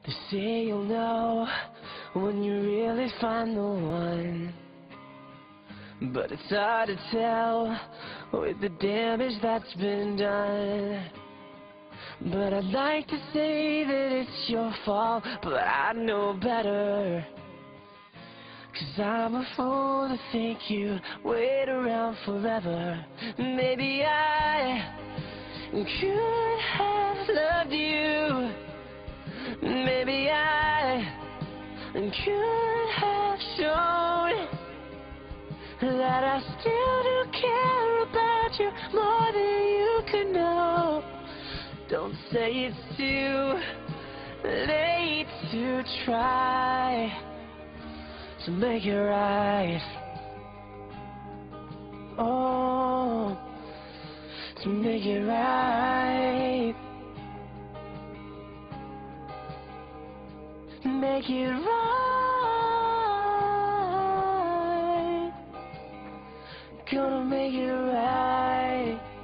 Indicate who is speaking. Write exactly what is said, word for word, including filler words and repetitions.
Speaker 1: They say you'll know when you really find the one, but it's hard to tell with the damage that's been done. But I'd like to say that it's your fault, but I know better. Cause I'm a fool to think you'd wait around forever. Maybe I could have loved you. Maybe I could have shown that I still do care about you more than you could know. Don't say it's too late to try to make it right. Oh, to make it right. Make it right. Gonna make it right.